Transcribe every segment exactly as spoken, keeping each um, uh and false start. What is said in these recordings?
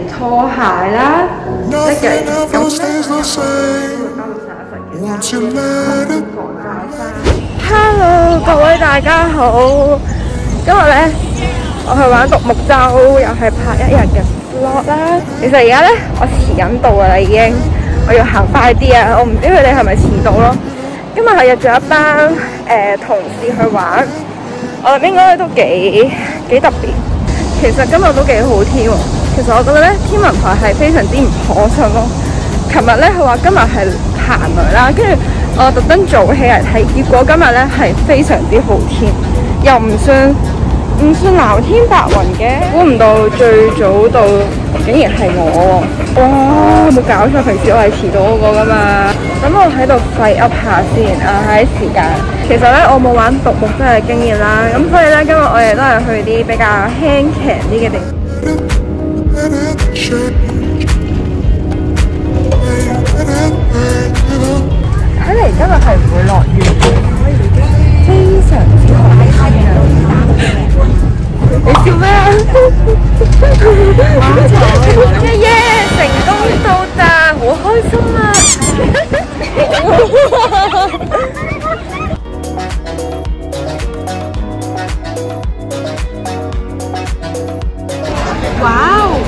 拖鞋啦，即係咁咧。Hello， 各位大家好，今日咧我去玩獨木舟，又係拍一日嘅 vlog 啦。其實而家咧我遲緊到噶啦，已經我要行快啲啊！我唔知佢哋係咪遲到咯。今日係約咗一班誒、呃、同事去玩，我諗應該都幾幾特別。其實今日都幾好天喎。其實我覺得咧天文台係非常之唔可信咯。琴日咧佢話今日係行雷啦，跟住我特登早起嚟睇，結果今日咧係非常之好天，又唔算唔算藍天白雲嘅。估唔到最早到竟然係我喎！哇，冇搞錯，平時我係遲到嗰個噶嘛。咁我喺度廢噏下先啊，喺時間。其實咧我冇玩獨木舟嘅經驗啦，咁所以咧今日我哋都係去啲比較輕騎啲嘅地方。睇嚟今日係唔會落雨嘅，非常之好天啊！你笑咩啊？耶耶，成功到達，好開心啊！哇哦！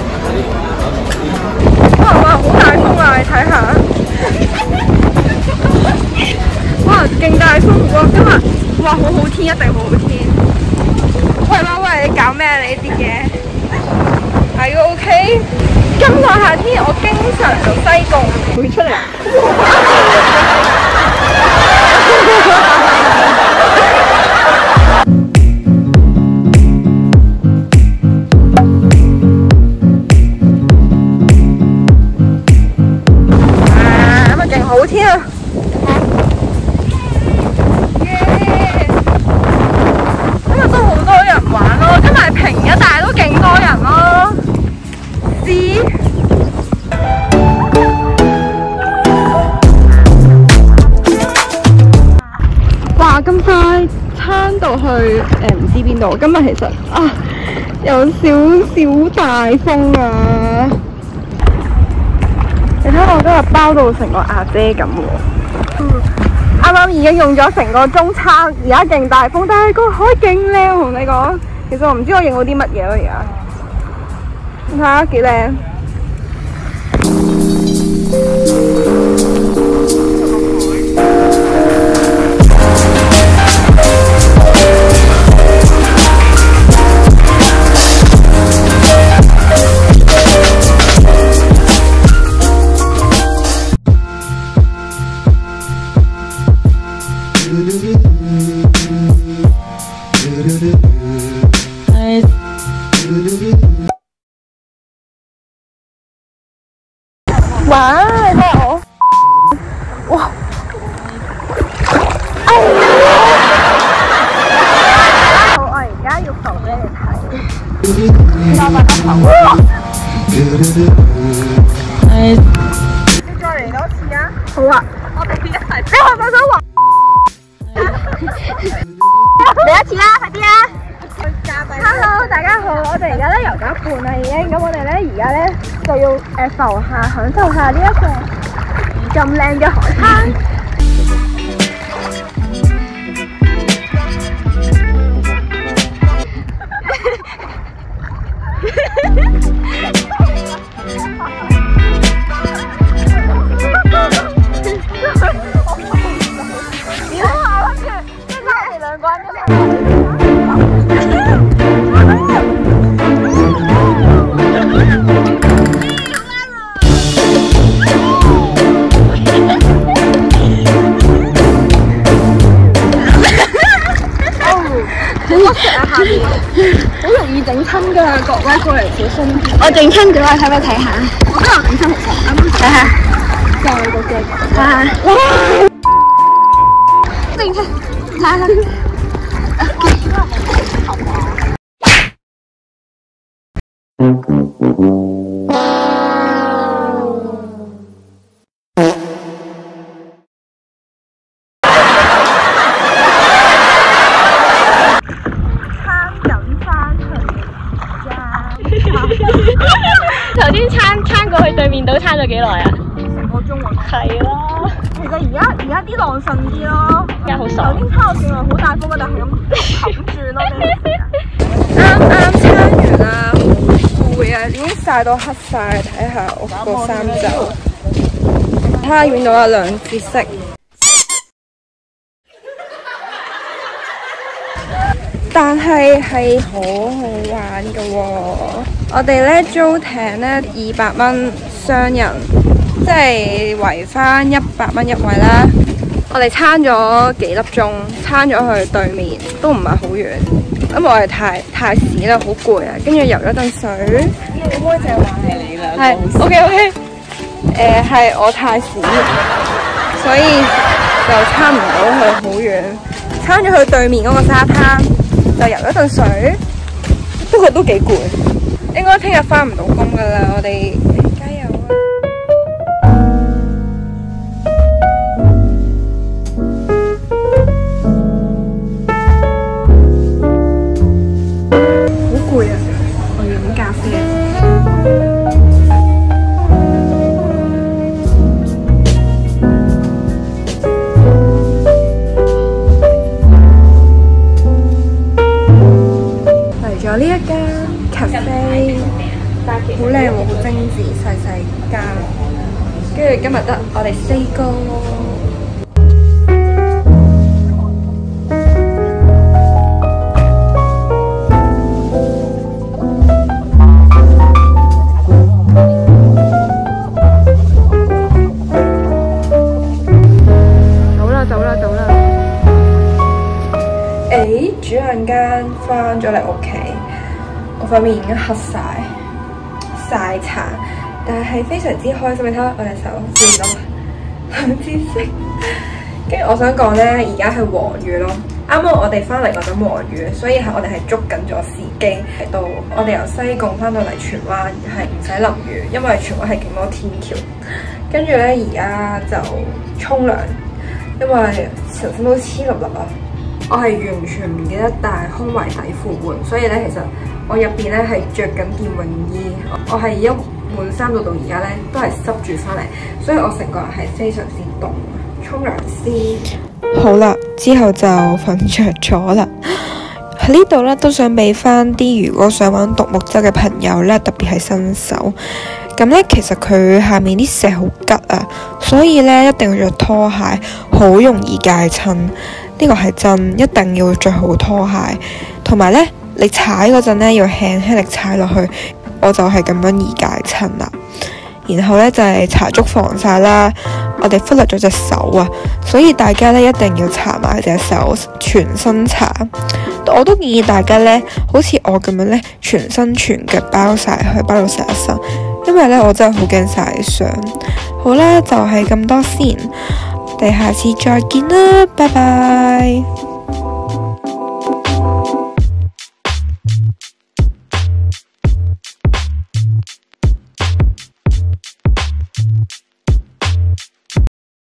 哇哇，好大風啊！你睇下。哇，勁大風喎！今日哇，好好天，一定好好天。喂喂喂，你搞咩啊？你呢啲嘢？Are you OK？ 今個夏天我經常做西貢，會出嚟。啊，咁啊勁好天啊！平日但係都勁多人咯，知？哇！咁快撐到去誒唔知邊度？今日其實啊有少少大風啊！你睇我今日包到成個阿姐咁喎。啱啱已經用咗成個鐘撐，而家勁大風，但係個海勁靚，同你講。其實我唔知我影到啲乜嘢咯，而家你睇下幾靚。哇！你睇下我，哇！哎呀！好，我而家要浮俾你睇。我把它浮。哇！你再嚟多次啊！好啊！我哋一齊。你係咪想滑？嚟一次啦！快啲啊！ Hello， 大家好，我哋而家咧游咗一半啦已經，咁我哋咧而家咧就要誒浮下享受下呢一個咁靚嘅海灘。點啊？我諗住即係我哋兩個人一齊。 好容易整親噶，各位過嚟小心。我整親咗啊，睇唔睇睇下？我都有整親，啱啱睇下。就個腳。哇！整親，睇下。頭先撐過去對面島撐咗幾耐啊？ 成個鐘喎。 係啦。 其實而家而家啲浪順啲咯， 而家好爽。 頭先撐我見話好大風嘅，但係咁冚住咯。啱啱撐完啦，好攰啊，已經曬到黑晒。睇下我個衫袖，睇下遠到有兩節色。但係係好好玩㗎喎！我哋咧租艇咧二百蚊雙人，即係圍翻一百蚊一位啦。我哋撐咗幾粒鐘，撐咗去對面，都唔係好遠，因為我哋太太屎啦，好攰啊！跟住游咗陣水。可唔可以淨係話係你兩個？係 OK OK。誒係我太屎，所以就撐唔到去好遠，撐咗去對面嗰個沙灘。就游咗陣水，不過都幾攰，應該聽日返唔到工噶啦，我哋加油啊！好攰啊，我要飲咖啡。呢一間咖啡好靚喎，好精緻，細細間。跟住今日得我哋四個。走啦走啦走啦！誒，轉眼間返咗嚟屋企。我塊面已經黑晒曬殘，但係非常之開心。你睇下我隻手見到兩支色。跟住我想講呢，而家係黃雨咯。啱啱我哋翻嚟嗰陣黃雨，所以係我哋係捉緊咗時機喺度。我哋由西貢翻到嚟荃灣係唔使淋雨，因為荃灣係勁多天橋。跟住呢，而家就沖涼，因為成身都黐笠笠啊。我係完全唔記得帶胸圍底褲換，所以咧其實我入邊咧係着緊件泳衣，我係一換衫到到而家咧都係濕住翻嚟，所以我成個人係非常之凍。沖涼先。好啦，之後就瞓着咗啦。喺呢度咧都想俾翻啲如果想玩獨木舟嘅朋友咧，特別係新手。咁咧其實佢下面啲石好吉啊，所以咧一定要着拖鞋，好容易戒親。呢個係真，一定要着好拖鞋，同埋咧，你踩嗰陣咧要輕輕力踩落去，我就係咁樣易戒親啦。然後咧就係搽足防曬啦，我哋忽略咗隻手啊，所以大家咧一定要搽埋隻手，全身搽。我都建議大家咧，好似我咁樣咧，全身全腳包晒去，包到成一身，因為咧我真係好驚曬傷。好啦，就係咁多先。我哋下次再見啦，拜拜。